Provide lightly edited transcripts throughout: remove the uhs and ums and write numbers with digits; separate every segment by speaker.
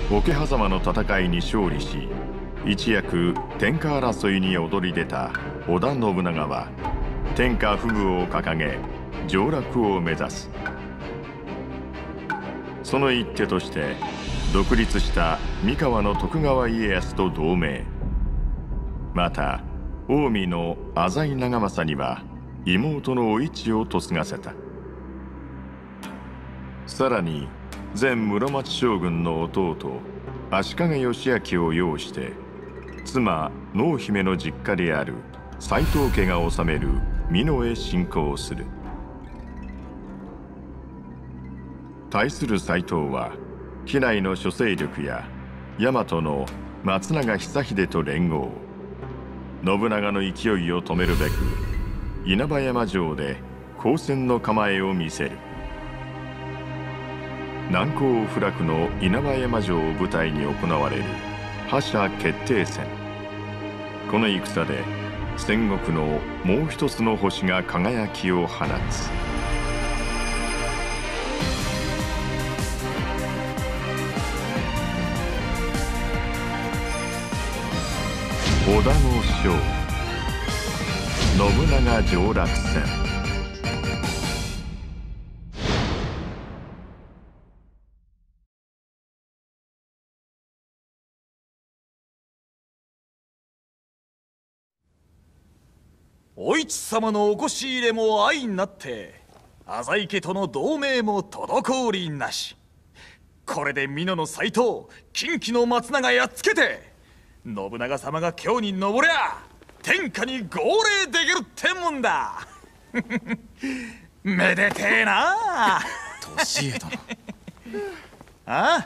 Speaker 1: 桶狭間の戦いに勝利し、一躍天下争いに躍り出た織田信長は天下不武を掲げ上洛を目指す。その一手として独立した三河の徳川家康と同盟。また近江の浅井長政には妹のお市を嫁がせた。さらに前室町将軍の弟足利義昭を擁して妻濃姫の実家である斎藤家が治める美濃へ侵攻する。対する斎藤は畿内の諸勢力や大和の松永久秀と連合。信長の勢いを止めるべく稲葉山城で攻戦の構えを見せる。難攻不落の稲葉山城を舞台に行われる覇者決定戦。この戦で戦国のもう一つの星が輝きを放つ。織田の将信長上洛戦。
Speaker 2: お市様のおこし入れも相なって浅井家との同盟も滞りなし。これで美濃の斎藤、近畿の松永やっつけて信長様が京に登りゃ天下に号令できるってもんだ。めでてえな。
Speaker 3: 利家殿。
Speaker 2: あ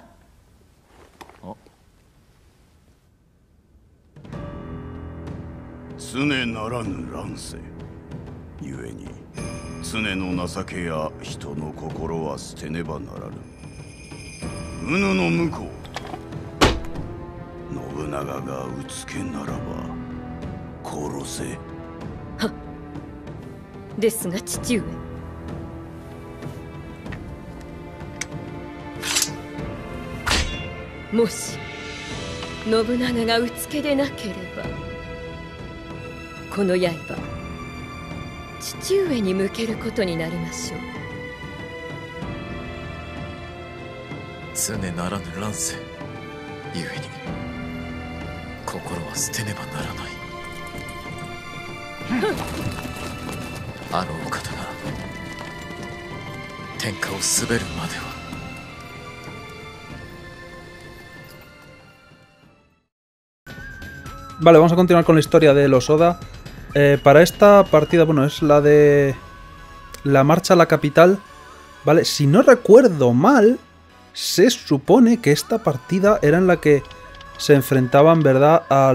Speaker 4: 常ならぬ乱世ゆえに常の情けや人の心は捨てねばならぬ。己の向こう信長がうつけならば殺せ。
Speaker 5: はっ。ですが父上、もし信長がうつけでなければこの刃父上に向けることになりましょう。
Speaker 3: 常ならぬ乱世ゆえに心は捨てねばならない。あのお方が天下を滑るまでは。
Speaker 6: Vale, vamos a continuar con la historia de los Oda. Para esta partida, bueno, es la de la marcha a la capital. Vale, si no recuerdo mal, se supone que esta partida era en la que se enfrentaban, ¿verdad?, a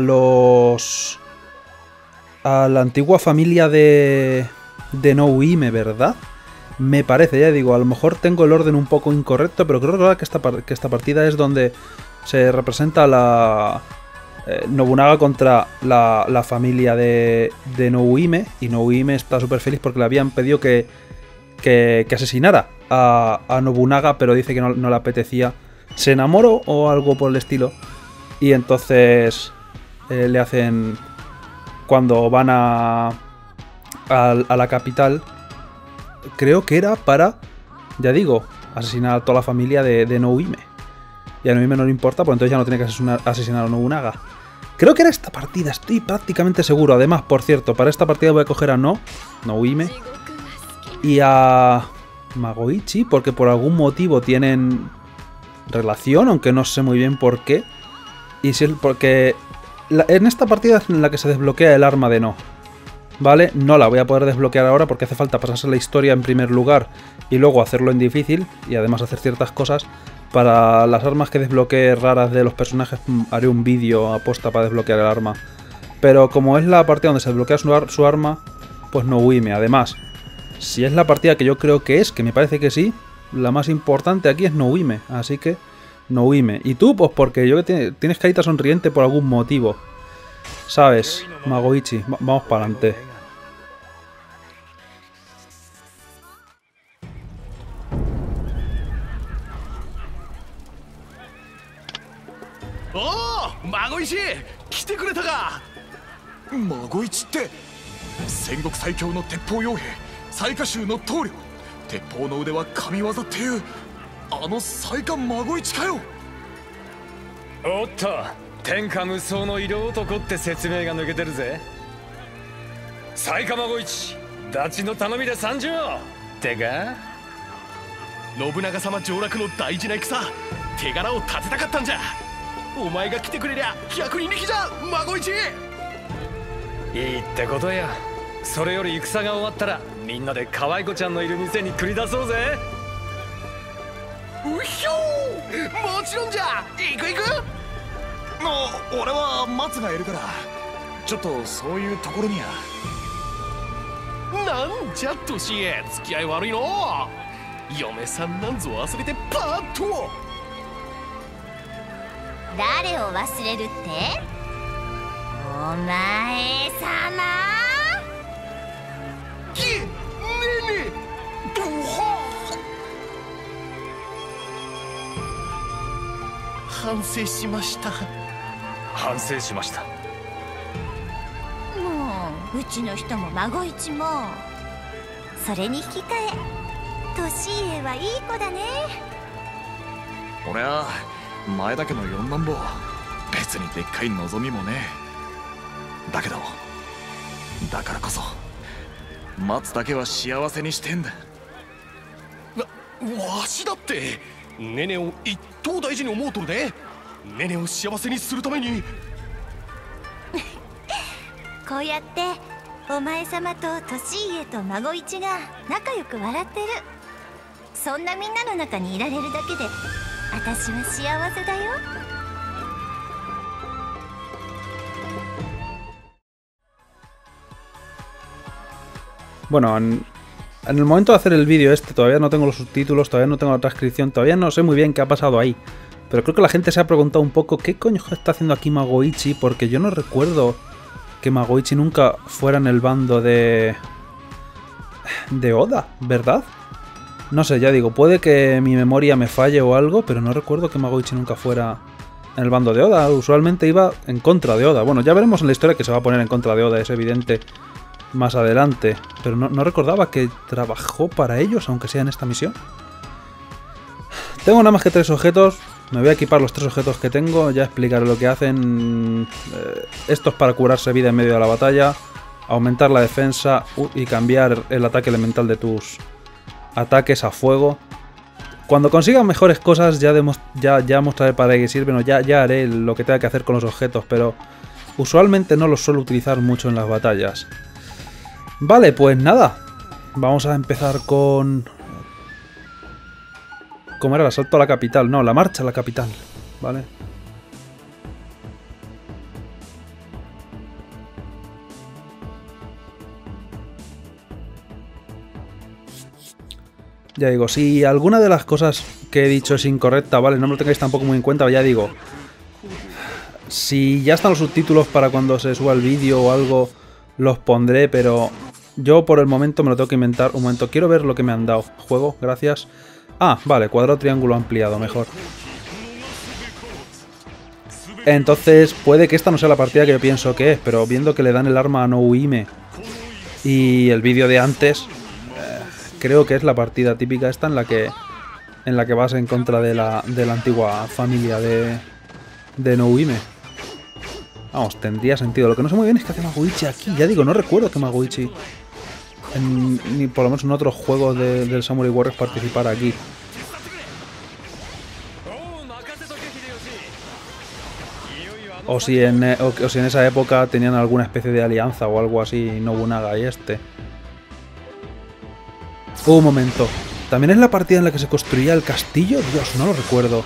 Speaker 6: la antigua familia de Nouime, ¿verdad? Me parece, ya digo, a lo mejor tengo el orden un poco incorrecto, pero creo que esta partida es donde se representa la Nobunaga contra la familia de Nouime, y Nouime está súper feliz porque le habían pedido que asesinara a Nobunaga, pero dice que no le apetecía. Se enamoró o algo por el estilo, y entonces le hacen, cuando van a la capital, creo que era para, ya digo, asesinar a toda la familia de Nouime. Y a Nouime no le importa, pues entonces ya no tiene que asesinar a Nobunaga. Creo que era esta partida, estoy prácticamente seguro. Además, por cierto, para esta partida voy a coger a Nouime y a Magoichi, porque por algún motivo tienen relación, aunque no sé muy bien por qué. Y si es porque en esta partida es en la que se desbloquea el arma de No. ¿Vale? No la voy a poder desbloquear ahora porque hace falta pasarse la historia en primer lugar y luego hacerlo en difícil y además hacer ciertas cosas. Para las armas que desbloquee raras de los personajes haré un vídeo aposta para desbloquear el arma. Pero como es la partida donde se desbloquea su arma, pues Nouime. Además, si es la partida que yo creo que es, que me parece que sí, la más importante aquí es Nouime. Así que Nouime. Y tú, pues porque yo que tienes carita sonriente por algún motivo. ¿Sabes? Magoichi, vamos para adelante.
Speaker 7: おお、孫石来てくれたか。
Speaker 2: 孫一って戦国最強の鉄砲傭兵雑賀衆の棟梁、鉄砲の腕は神業っていうあの雑賀孫一かよ。
Speaker 8: おっと、天下無双の色男って説明が抜けてるぜ。雑賀孫一、ダチの頼みで参上ってか。
Speaker 7: 信長様上洛の大事な戦、手柄を立てたかったんじゃ。お前が来てくれりゃ百人力じゃ、孫一。
Speaker 8: いいってことや。それより戦が終わったらみんなで可愛い子ちゃんのいる店に繰り出そうぜ。
Speaker 7: うひょー、もちろんじゃ。行く行く。
Speaker 2: 俺は松がいるからちょっとそういうところには。
Speaker 7: なんじゃ年へ付き合い悪いの。嫁さんなんぞ忘れてパッと。
Speaker 9: 誰を忘れるって？お前様？
Speaker 7: ねえねえ、どは反省しました。
Speaker 8: 反省しました。
Speaker 9: もううちの人も孫一もそれに引き換え年家はいい子だね。
Speaker 2: 俺は前田家の四男坊、別にでっかい望みもねえ。だけどだからこそ松だけは幸せにしてんだ。
Speaker 7: わしだってネネを一等大事に思うとるで。ネネを幸せにするために
Speaker 9: こうやってお前様と年家と孫一が仲良く笑ってる、そんなみんなの中にいられるだけで私は幸せだよ。
Speaker 6: Bueno, en el momento de hacer el vídeo este todavía no tengo los subtítulos, todavía no tengo la transcripción, todavía no sé muy bien qué ha pasado ahí. Pero creo que la gente se ha preguntado un poco qué coño está haciendo aquí Magoichi, porque yo no recuerdo que Magoichi nunca fuera en el bando de Oda, ¿verdad? No sé, ya digo, puede que mi memoria me falle o algo, pero no recuerdo que Magoichi nunca fuera en el bando de Oda. Usualmente iba en contra de Oda. Bueno, ya veremos en la historia que se va a poner en contra de Oda, es evidente, más adelante. Pero no recordaba que trabajó para ellos, aunque sea en esta misión. Tengo nada más que 3 objetos. Me voy a equipar los 3 objetos que tengo, ya explicaré lo que hacen. Esto es para curarse vida en medio de la batalla, aumentar la defensa y cambiar el ataque elemental de tus ataques a fuego. Cuando consiga mejores cosas ya mostraré para qué sirven, o ya haré lo que tenga que hacer con los objetos, pero usualmente no los suelo utilizar mucho en las batallas. Vale, pues nada, vamos a empezar con... ¿Cómo era? El asalto a la capital. No, la marcha a la capital. Vale. Ya digo, si alguna de las cosas que he dicho es incorrecta, vale, no me lo tengáis tampoco muy en cuenta, ya digo. Si ya están los subtítulos para cuando se suba el vídeo o algo, los pondré, pero yo por el momento me lo tengo que inventar. Un momento, quiero ver lo que me han dado. Juego, gracias. Ah, vale, cuadrado, triángulo ampliado, mejor. Entonces, puede que esta no sea la partida que yo pienso que es, pero viendo que le dan el arma a Nouhime y el vídeo de antes, creo que es la partida típica esta en la que vas en contra de la antigua familia de Nouhime. Vamos, tendría sentido. Lo que no sé muy bien es que hace Magoichi aquí. Ya digo, no recuerdo que Magoichi, ni por lo menos en otros juegos del Samurai Warriors, participara aquí. O si en esa época tenían alguna especie de alianza o algo así, Nobunaga y este. Un momento. ¿También es la partida en la que se construía el castillo? Dios, no lo recuerdo.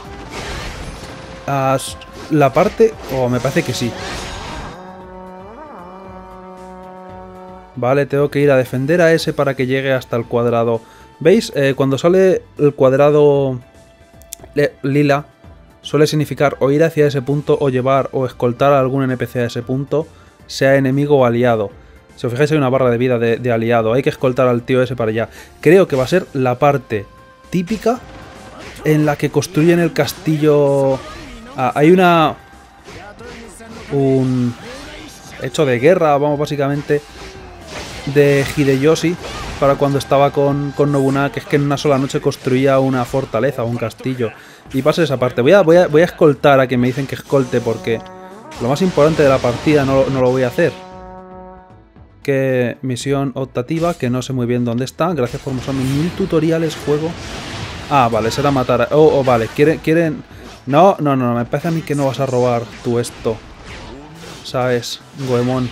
Speaker 6: La parte... Oh, me parece que sí. Vale, tengo que ir a defender a ese para que llegue hasta el cuadrado. ¿Veis? Cuando sale el cuadrado lila, suele significar o ir hacia ese punto o llevar o escoltar a algún NPC a ese punto, sea enemigo o aliado. Si os fijáis hay una barra de vida de aliado. Hay que escoltar al tío ese para allá. Creo que va a ser la parte típica en la que construyen el castillo. Hay una un hecho de guerra, vamos, básicamente, de Hideyoshi para cuando estaba con Nobunaga, que es que en una sola noche construía una fortaleza o un castillo. Y pasa esa parte. Voy a escoltar a quien me dicen que escolte, porque lo más importante de la partida no lo voy a hacer. Que misión optativa, que no sé muy bien dónde está. Gracias por mostrarme 1000 tutoriales, juego. Ah, vale, será matar a... Oh, vale, quieren... No, me parece a mí que no vas a robar tú esto. ¿Sabes, Goemon?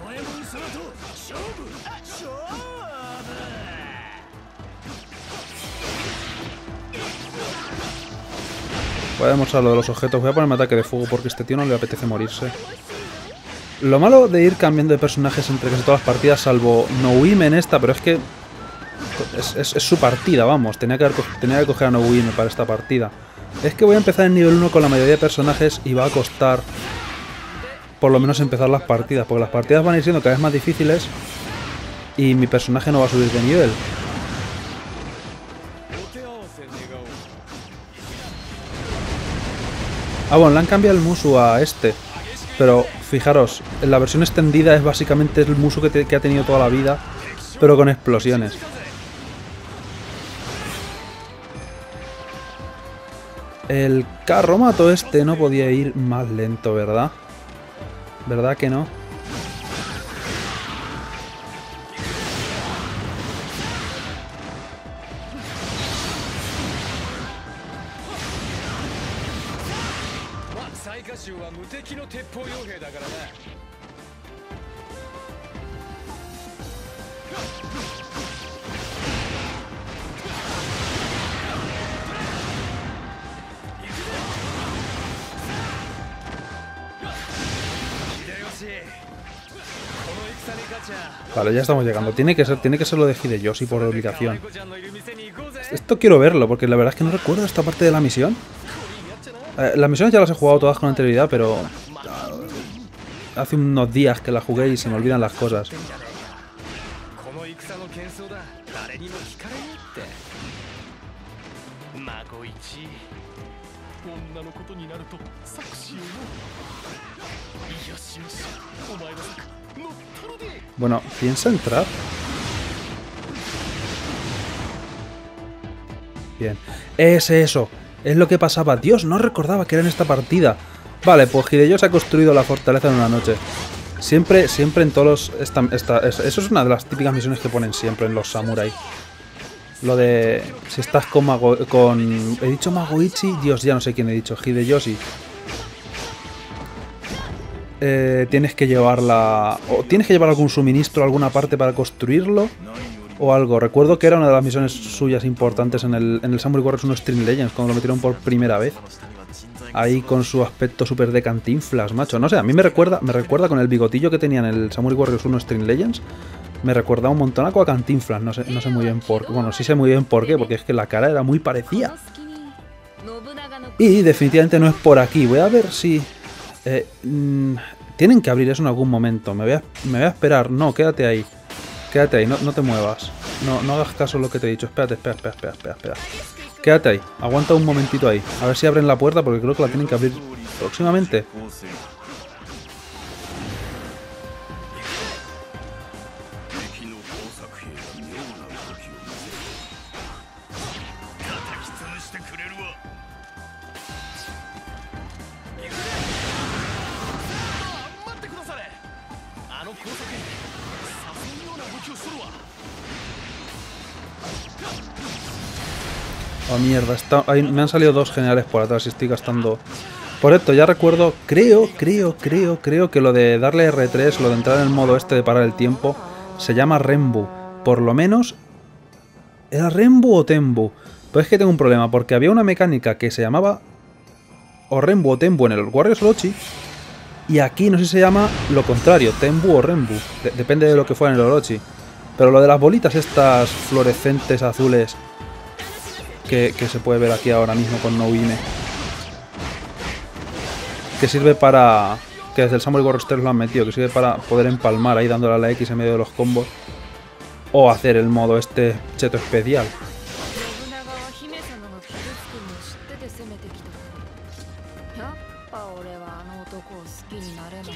Speaker 6: Voy a demostrar lo de los objetos. Voy a ponerme ataque de fuego porque a este tío no le apetece morirse. Lo malo de ir cambiando de personajes entre casi todas las partidas, salvo Nouime en esta, pero es que es su partida, vamos. Tenía que coger a Nouime para esta partida. Es que voy a empezar en nivel 1 con la mayoría de personajes y va a costar por lo menos empezar las partidas, porque las partidas van a ir siendo cada vez más difíciles y mi personaje no va a subir de nivel. Ah, bueno, le han cambiado el Musu a este. Pero fijaros, en la versión extendida es básicamente el Musu que ha tenido toda la vida, pero con explosiones. El carromato este no podía ir más lento, ¿verdad? ¿Verdad que no? Vale, ya estamos llegando. Tiene que ser lo de Hideyoshi por obligación. Esto quiero verlo, porque la verdad es que no recuerdo esta parte de la misión. Las misiones ya las he jugado todas con anterioridad, pero hace unos días que las jugué y se me olvidan las cosas. Bueno, ¿piensa entrar? Bien. Es eso. Es lo que pasaba. Dios, no recordaba que era en esta partida. Vale, pues Hideyoshi ha construido la fortaleza en una noche. Siempre en todos los... eso es una de las típicas misiones que ponen siempre en los samuráis. Lo de... Si estás con... He dicho Magoichi. Dios, ya no sé quién he dicho. Hideyoshi. Tienes que llevarla... O tienes que llevar algún suministro a alguna parte para construirlo. O algo. Recuerdo que era una de las misiones suyas importantes en el Samurai Warriors 1 Stream Legends, cuando lo metieron por primera vez. Ahí con su aspecto súper de Cantinflas, macho. No sé, a mí me recuerda con el bigotillo que tenía en el Samurai Warriors 1 Stream Legends. Me recuerda un montonaco a Cantinflas. No sé muy bien por qué. Bueno, sí sé muy bien por qué, porque es que la cara era muy parecida. Y definitivamente no es por aquí. Voy a ver si... tienen que abrir eso en algún momento. Me voy a esperar. No, quédate ahí. Quédate ahí, no te muevas. No hagas caso a lo que te he dicho. Espérate. Quédate ahí. Aguanta un momentito ahí. A ver si abren la puerta, porque creo que la tienen que abrir próximamente. Oh, mierda, me han salido dos generales por atrás y estoy gastando... Por esto, ya recuerdo, creo que lo de darle R3, lo de entrar en el modo este de parar el tiempo, se llama Renbu. Por lo menos... ¿Era Renbu o Tenbu? Pues es que tengo un problema, porque había una mecánica que se llamaba... O Renbu o Tenbu en el Warriors Orochi, y aquí no sé si se llama lo contrario, Tenbu o Renbu. Depende de lo que fuera en el Orochi. Pero lo de las bolitas estas fluorescentes azules... Que se puede ver aquí ahora mismo con Nouime. Que sirve para... Que desde el Samurai Warriors 3 lo han metido. Que sirve para poder empalmar ahí dándole a la X en medio de los combos. O hacer el modo este cheto especial.
Speaker 10: ぱ俺はあの男を好きになれない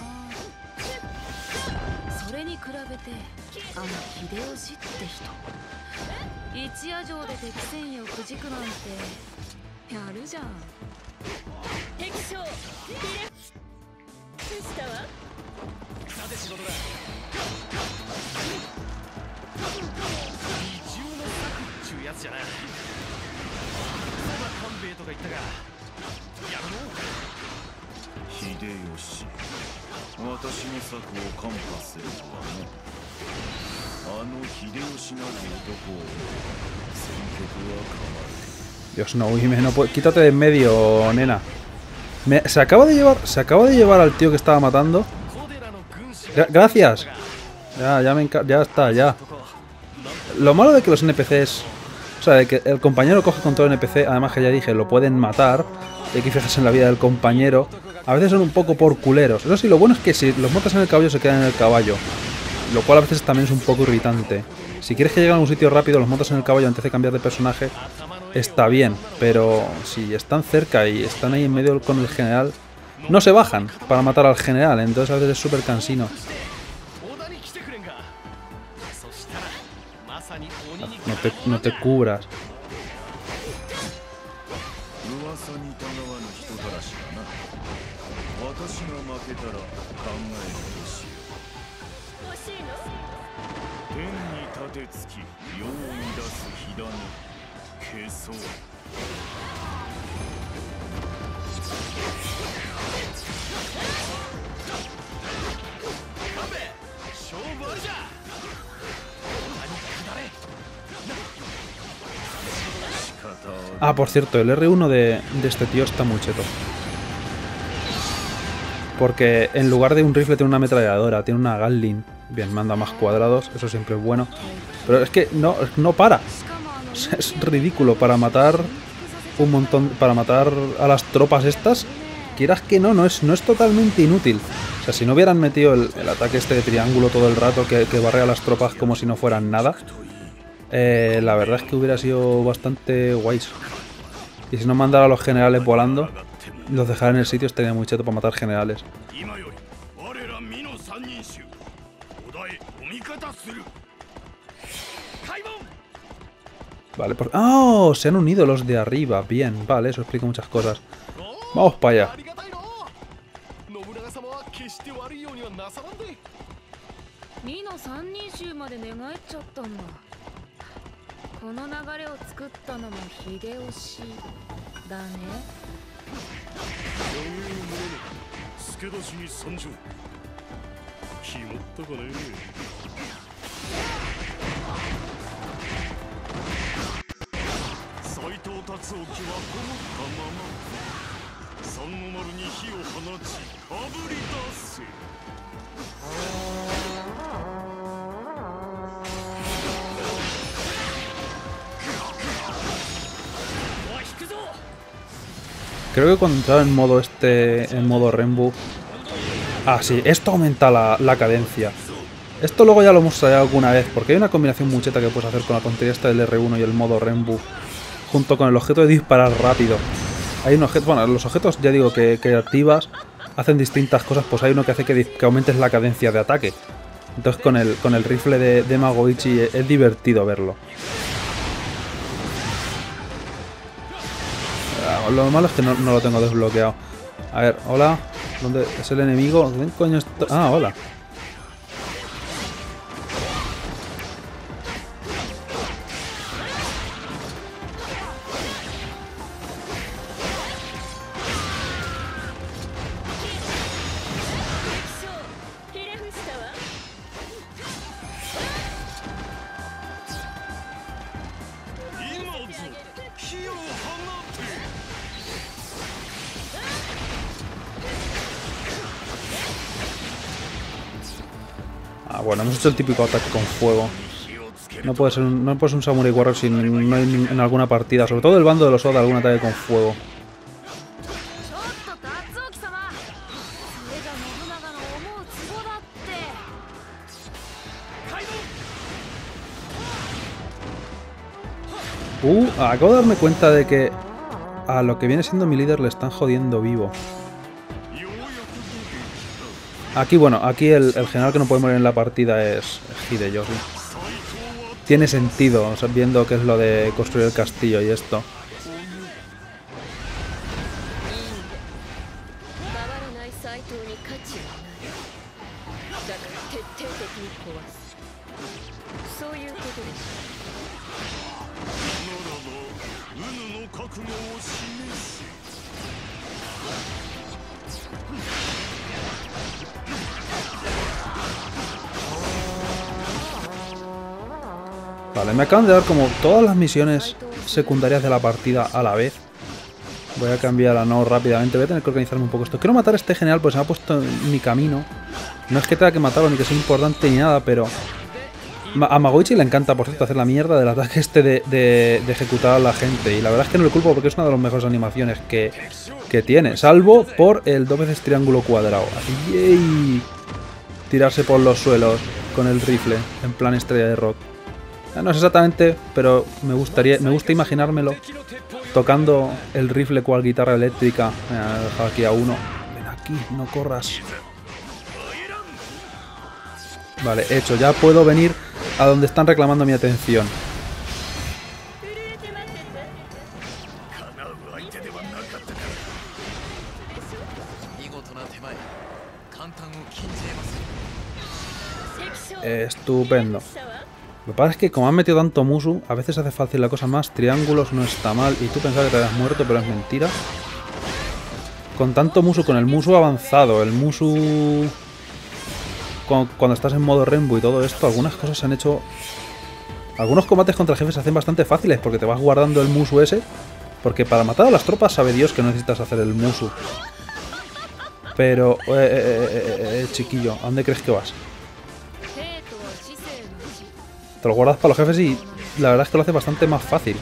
Speaker 10: な。それに比べてあの秀吉って人、一夜城で敵戦意をくじくなんてやるじゃん。
Speaker 5: 敵将フィレしたわ。
Speaker 7: さて仕事だ。二重の策っちゅうやつじゃな。そば勘兵衛とか言ったがやるの。
Speaker 4: 秀吉、私の策を看破するとはね。あの秀吉なる男を戦局は変わる。
Speaker 6: Dios, no, Uime, no puedo. Quítate de en medio, nena. Se acaba de llevar al tío que estaba matando. Gracias. Ya está, ya. Lo malo de que los NPCs, o sea, de que el compañero coge control NPC, además que ya dije, lo pueden matar. Y hay que fijarse en la vida del compañero. A veces son un poco por culeros. Eso sí, lo bueno es que si los montas en el caballo se quedan en el caballo. Lo cual a veces también es un poco irritante. Si quieres que lleguen a un sitio rápido, los montas en el caballo antes de cambiar de personaje. Está bien, pero si están cerca y están ahí en medio con el general, no se bajan para matar al general, entonces a veces es súper cansino. No te cubras. Ah, por cierto, el R1 de este tío está muy cheto. Porque en lugar de un rifle tiene una ametralladora, tiene una Gatling. Bien, manda más cuadrados, eso siempre es bueno. Pero es que no para. Es ridículo para matar un montón, para matar a las tropas estas. Quieras que no es totalmente inútil. O sea, si no hubieran metido el ataque este de triángulo todo el rato que barre a las tropas como si no fueran nada, la verdad es que hubiera sido bastante guays. Y si no mandara a los generales volando, los dejara en el sitio, estaría muy cheto para matar generales. Vale, pues... ¡Oh! Se han unido los de arriba. Bien, vale, eso explica muchas cosas. Vamos para allá. Creo que cuando entraba en modo en modo Renbu... Ah, sí, esto aumenta la cadencia. Esto luego ya lo hemos ensayado alguna vez, porque hay una combinación muy cheta que puedes hacer con la tontería esta del R1 y el modo Renbu, junto con el objeto de disparar rápido. Hay un objeto, bueno, los objetos ya digo que activas hacen distintas cosas, pues hay uno que hace que aumentes la cadencia de ataque. Entonces con el rifle de Magoichi es divertido verlo. Lo malo es que no lo tengo desbloqueado. A ver, hola. ¿Dónde es el enemigo? ¿Dónde coño está? Ah, hola. Ah, bueno, hemos hecho el típico ataque con fuego. No puede ser un Samurai Warrior si no hay en alguna partida, sobre todo el bando de los Oda, algún ataque con fuego. Acabo de darme cuenta de que a lo que viene siendo mi líder le están jodiendo vivo. Aquí, bueno, aquí el general que no puede morir en la partida es Hideyoshi. Tiene sentido, o sea, viendo que es lo de construir el castillo y esto. Vale, me acaban de dar como todas las misiones secundarias de la partida a la vez. Voy a cambiar a no rápidamente, voy a tener que organizarme un poco esto. Quiero matar a este general porque se me ha puesto en mi camino. No es que tenga que matarlo ni que sea importante ni nada, pero... A Magoichi le encanta, por cierto, hacer la mierda del ataque este de ejecutar a la gente. Y la verdad es que no le culpo porque es una de las mejores animaciones que tiene. Salvo por el 2 veces triángulo cuadrado. ¡Yay! Tirarse por los suelos con el rifle, en plan estrella de rock. No es exactamente, pero me gusta imaginármelo tocando el rifle cual guitarra eléctrica. Me voy a dejar aquí a uno. Ven aquí, no corras. Vale, hecho. Ya puedo venir a donde están reclamando mi atención. Estupendo. Lo que pasa es que como han metido tanto musu, a veces hace fácil la cosa más. Triángulos no está mal. Y tú pensabas que te habías muerto, pero es mentira. Con tanto musu, con el musu avanzado, el musu... Cuando estás en modo Renbu y todo esto, algunas cosas se han hecho... Algunos combates contra jefes se hacen bastante fáciles porque te vas guardando el musu ese. Porque para matar a las tropas sabe Dios que no necesitas hacer el musu. Pero... chiquillo, ¿a dónde crees que vas? Te lo guardas para los jefes y la verdad es que lo hace bastante más fácil.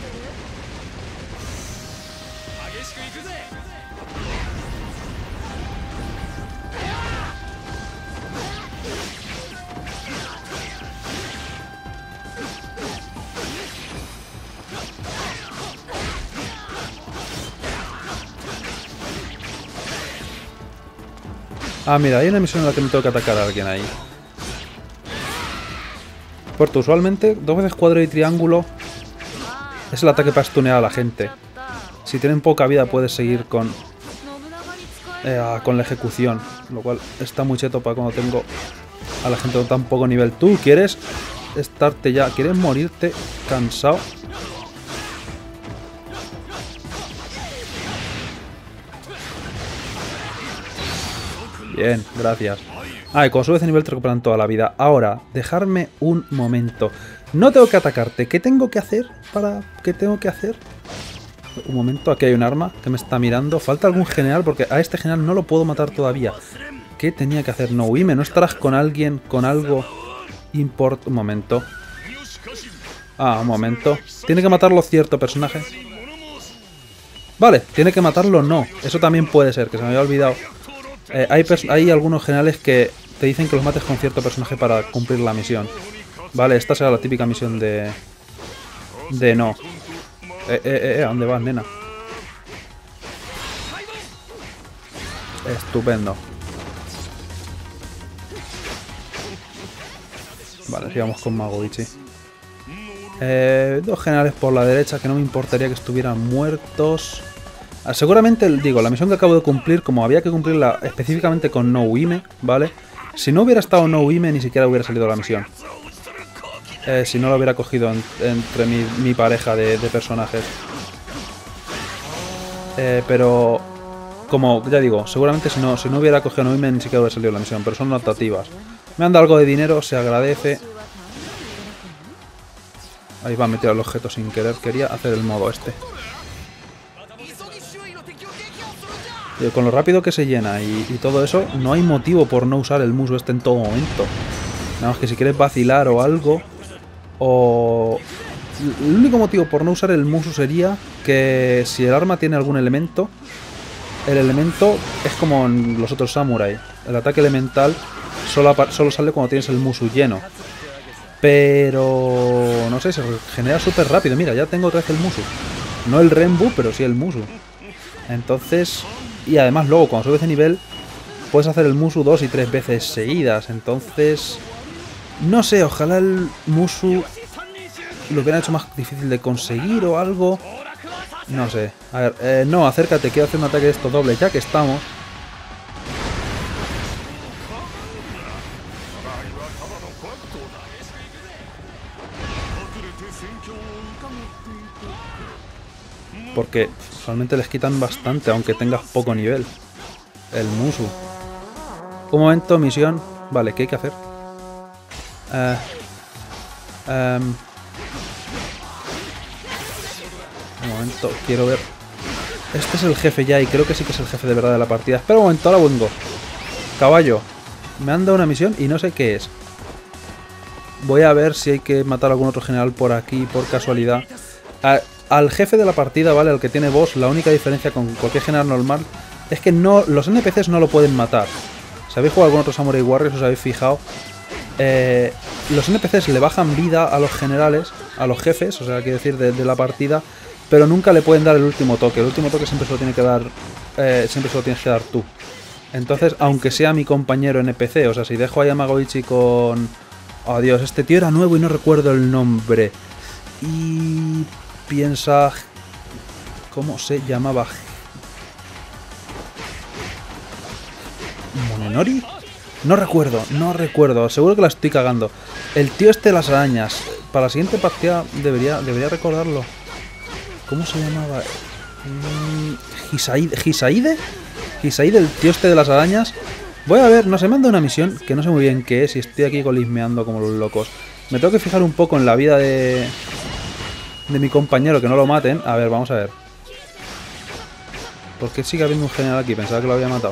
Speaker 6: Ah, mira, hay una misión en la que me tengo que atacar a alguien ahí. Puerto, usualmente, 2 veces cuadrado y triángulo es el ataque para stunear a la gente. Si tienen poca vida puedes seguir con la ejecución, lo cual está muy cheto para cuando tengo a la gente con tan poco nivel. Tú quieres estarte ya, quieres morirte cansado. Bien, gracias. Ah, y cuando subes de nivel te recuperan toda la vida. Ahora, dejarme un momento. No tengo que atacarte. ¿Qué tengo que hacer ¿Qué tengo que hacer? Un momento, aquí hay un arma que me está mirando. Falta algún general porque a este general no lo puedo matar todavía. ¿Qué tenía que hacer? Nobuhime, ¿no estarás con alguien, con algo un momento. Ah, un momento. ¿Tiene que matarlo cierto personaje? Vale, tiene que matarlo no. Eso también puede ser, que se me había olvidado. Hay algunos generales que te dicen que los mates con cierto personaje para cumplir la misión. Vale, esta será la típica misión de no. ¿A dónde vas, nena? Estupendo. Vale, sigamos con Magoichi. 2 generales por la derecha que no me importaría que estuvieran muertos. Seguramente, digo, la misión que acabo de cumplir, como había que cumplirla específicamente con Nobuhime, ¿vale? Si no hubiera estado Nobuhime, ni siquiera hubiera salido la misión. Si no lo hubiera cogido entre mi pareja de personajes. Pero, como ya digo, seguramente si no hubiera cogido Nobuhime, ni siquiera hubiera salido la misión. Pero son notativas. Me han dado algo de dinero, se agradece. Ahí va a meter el objeto sin querer. Quería hacer el modo este. Y con lo rápido que se llena y todo eso, no hay motivo por no usar el musu este en todo momento. Nada más que si quieres vacilar o algo. O... El único motivo por no usar el musu sería que si el arma tiene algún elemento, el elemento es como en los otros samurai. El ataque elemental solo sale cuando tienes el musu lleno. Pero... no sé, se regenera súper rápido. Mira, ya tengo otra vez el musu. No el Renbu, pero sí el musu. Entonces... Y además luego cuando subes de nivel puedes hacer el Musu 2 y 3 veces seguidas. Entonces, no sé, ojalá el Musu lo hubieran hecho más difícil de conseguir o algo. No sé. A ver, no, acércate, quiero hacer un ataque de estos dobles, ya que estamos. Porque usualmente les quitan bastante, aunque tengas poco nivel. El Musu. Un momento, misión. Vale, ¿qué hay que hacer? Un momento, quiero ver. Este es el jefe ya y creo que sí que es el jefe de verdad de la partida. Espera un momento, ahora vengo. Caballo. Me han dado una misión y no sé qué es. Voy a ver si hay que matar a algún otro general por aquí, por casualidad. Al jefe de la partida, ¿vale? Al que tiene boss, la única diferencia con cualquier general normal es que no, los NPCs no lo pueden matar. Si habéis jugado algún otro Samurai Warriors, os habéis fijado. Los NPCs le bajan vida a los generales, a los jefes, o sea, quiero decir, de la partida, pero nunca le pueden dar el último toque. El último toque siempre se lo tiene que dar, siempre se lo tienes que dar tú. Entonces, aunque sea mi compañero NPC, o sea, si dejo a Yamagoichi con... Oh, Dios, este tío era nuevo y no recuerdo el nombre. Y... piensa... ¿Cómo se llamaba? ¿Monenori? No recuerdo. Seguro que la estoy cagando. El tío este de las arañas. Para la siguiente partida debería recordarlo. ¿Cómo se llamaba? ¿Hisaide? ¿Hisaide, el tío este de las arañas? Voy a ver, no sé, me han dado una misión que no sé muy bien qué es y estoy aquí golismeando como los locos. Me tengo que fijar un poco en la vida de mi compañero, que no lo maten. A ver, vamos a ver. ¿Por qué sigue habiendo un general aquí? Pensaba que lo había matado.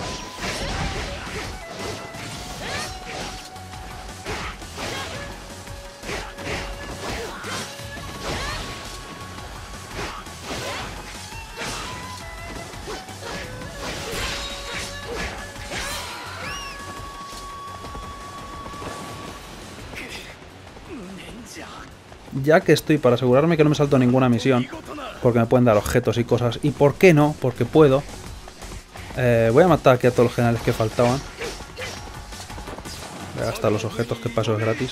Speaker 6: Ya que estoy, para asegurarme que no me salto ninguna misión, porque me pueden dar objetos y cosas, y por qué no, porque puedo, voy a matar aquí a todos los generales que faltaban. Voy a gastar los objetos, que paso es gratis.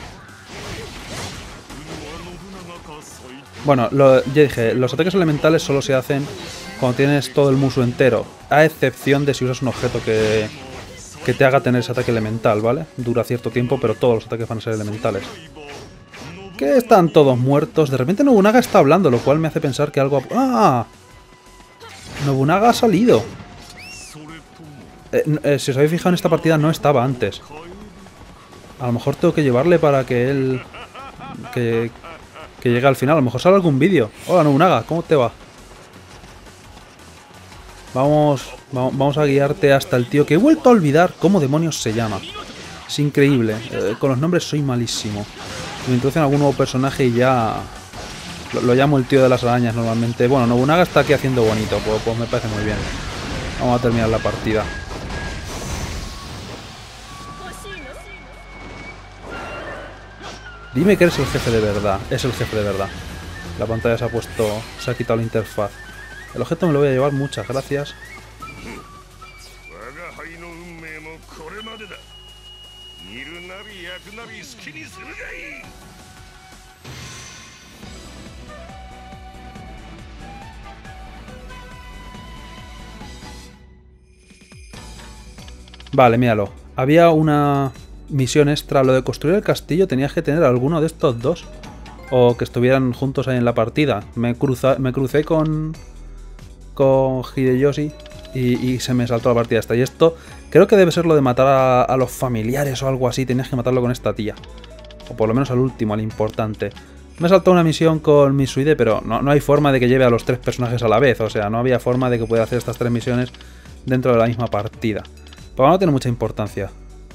Speaker 6: Bueno, ya dije, los ataques elementales solo se hacen cuando tienes todo el Musu entero, a excepción de si usas un objeto que te haga tener ese ataque elemental, ¿vale? Dura cierto tiempo, pero todos los ataques van a ser elementales. Que están todos muertos. De repente Nobunaga está hablando, lo cual me hace pensar que algo... ¡Ah! Nobunaga ha salido. Si os habéis fijado en esta partida, no estaba antes. A lo mejor tengo que llevarle para que él... Que llegue al final. A lo mejor sale algún vídeo. Hola Nobunaga, ¿cómo te va? Vamos a guiarte hasta el tío que he vuelto a olvidar cómo demonios se llama. Es increíble. Con los nombres soy malísimo. Me introducen algún nuevo personaje y ya lo llamo el tío de las arañas normalmente. Bueno, Nobunaga está aquí haciendo bonito, pues me parece muy bien. Vamos a terminar la partida. Dime que eres el jefe de verdad. Es el jefe de verdad. La pantalla se ha quitado la interfaz. El objeto me lo voy a llevar, muchas gracias. Vale, míralo. Había una misión extra. Lo de construir el castillo tenías que tener alguno de estos dos. O que estuvieran juntos ahí en la partida. Me crucé con Hideyoshi y se me saltó la partida esta. Y esto creo que debe ser lo de matar a los familiares o algo así. Tenías que matarlo con esta tía. O por lo menos al último, al importante. Me saltó una misión con Mitsuhide, pero no hay forma de que lleve a los tres personajes a la vez. O sea, no había forma de que pueda hacer estas tres misiones dentro de la misma partida. Pero no tiene mucha importancia.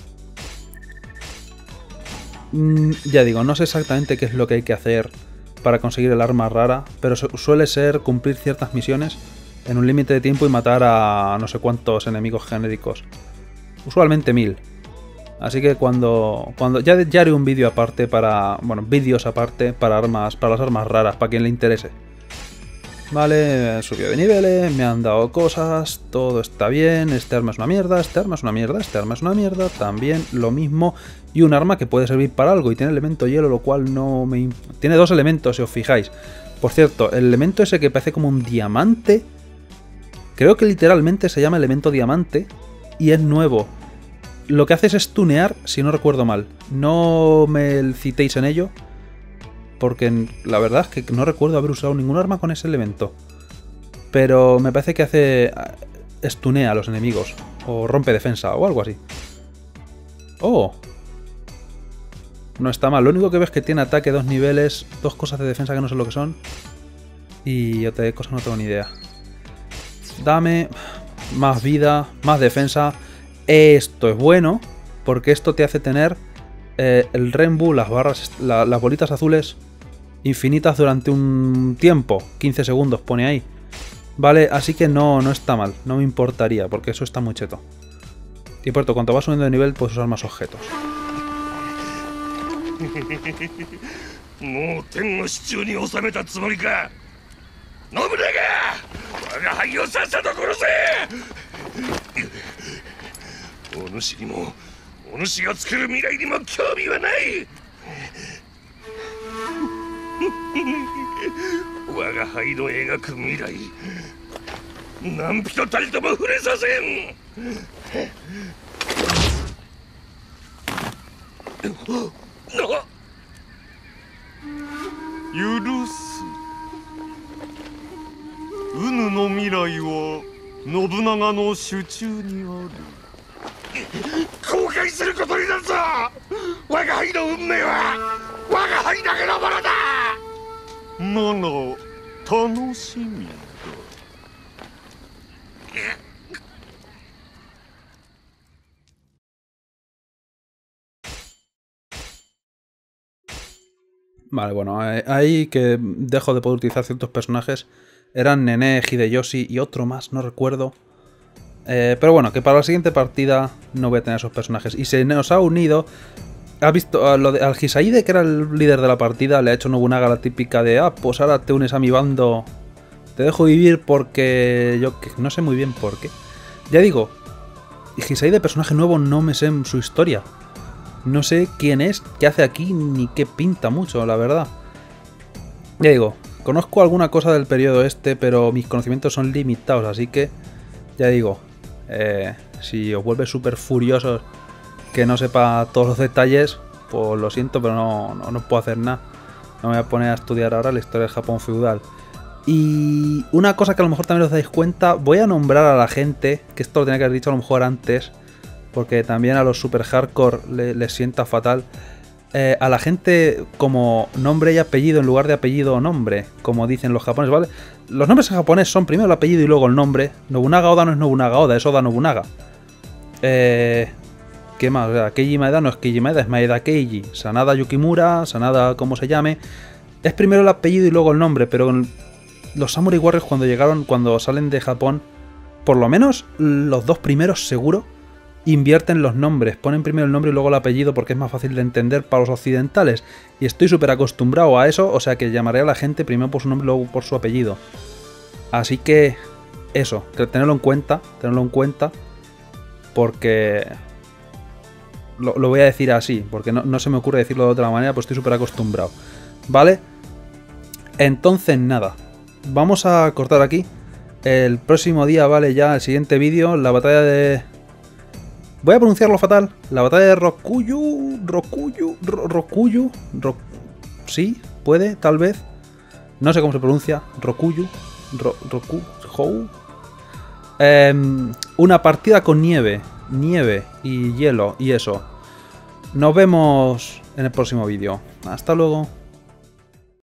Speaker 6: Ya digo, no sé exactamente qué es lo que hay que hacer para conseguir el arma rara, pero suele ser cumplir ciertas misiones en un límite de tiempo y matar a no sé cuántos enemigos genéricos. Usualmente 1000. Así que cuando ya haré un vídeo aparte para... Bueno, vídeos aparte para las armas raras, para quien le interese. Vale, he subido de niveles, me han dado cosas, todo está bien, este arma es una mierda, este arma es una mierda, este arma es una mierda, también lo mismo. Y un arma que puede servir para algo y tiene elemento hielo, lo cual no me... Tiene dos elementos, si os fijáis. Por cierto, el elemento ese que parece como un diamante, creo que literalmente se llama elemento diamante y es nuevo. Lo que hace es stunear, si no recuerdo mal. No me citéis en ello, porque la verdad es que no recuerdo haber usado ningún arma con ese elemento. Pero me parece que hace... stunea a los enemigos, o rompe defensa, o algo así. ¡Oh! No está mal. Lo único que ves es que tiene ataque 2 niveles, 2 cosas de defensa que no sé lo que son. Y otra cosa no tengo ni idea. Dame más vida, más defensa. Esto es bueno, porque esto te hace tener el rainbow, las barras, las bolitas azules infinitas durante un tiempo. 15 segundos pone ahí. Vale, así que no está mal. No me importaría, porque eso está muy cheto. Y por cierto, cuanto vas subiendo de nivel, puedes usar más objetos.
Speaker 11: もう天の支柱に収めたつもりか。信長、我が輩をさっさと殺せ。お主にもお主が作る未来にも興味はない。我が輩の描く未来、何人たりとも触れさせん。
Speaker 4: 許す。ウヌの未来は信長の手中にある。
Speaker 11: 後悔することになるぞ。我が輩の運命は我が輩だけのものだ。
Speaker 4: なら楽しみだ。
Speaker 6: Vale, bueno, ahí que dejo de poder utilizar ciertos personajes. Eran Nene, Hideyoshi y otro más, no recuerdo. Pero bueno, que para la siguiente partida no voy a tener esos personajes. Y se nos ha unido... ¿Has visto? Al Hisaide, que era el líder de la partida, le ha hecho Nobunaga la típica de... Ah, pues ahora te unes a mi bando. Te dejo vivir porque... Yo que no sé muy bien por qué. Ya digo, Hisaide, personaje nuevo, no me sé su historia. No sé quién es, qué hace aquí, ni qué pinta mucho, la verdad. Ya digo, conozco alguna cosa del periodo este, pero mis conocimientos son limitados, así que... Ya digo, si os vuelve súper furiosos que no sepa todos los detalles, pues lo siento, pero no puedo hacer nada. No me voy a poner a estudiar ahora la historia del Japón feudal. Y una cosa que a lo mejor también os dais cuenta, voy a nombrar a la gente, que esto lo tenía que haber dicho a lo mejor antes, porque también a los super hardcore les sienta fatal. A la gente como nombre y apellido en lugar de apellido o nombre, como dicen los japoneses, ¿vale? Los nombres en japonés son primero el apellido y luego el nombre. Nobunaga Oda no es Nobunaga Oda, es Oda Nobunaga. ¿Qué más? O sea, Keiji Maeda no es Keiji Maeda, es Maeda Keiji. Sanada Yukimura, Sanada como se llame. Es primero el apellido y luego el nombre, pero los Samurai Warriors cuando salen de Japón, por lo menos los dos primeros seguro, invierten los nombres, ponen primero el nombre y luego el apellido porque es más fácil de entender para los occidentales. Y estoy súper acostumbrado a eso, o sea que llamaré a la gente primero por su nombre y luego por su apellido. Así que eso, tenerlo en cuenta, porque lo voy a decir así, porque no se me ocurre decirlo de otra manera, pues estoy súper acostumbrado. ¿Vale? Entonces nada, vamos a cortar aquí. El próximo día, vale, ya el siguiente vídeo, la batalla de... Voy a pronunciarlo fatal. La batalla de Rokuyu. Sí, puede, tal vez. No sé cómo se pronuncia. Rokuyu. Una partida con nieve. Nieve y hielo y eso. Nos vemos en el próximo vídeo. Hasta luego.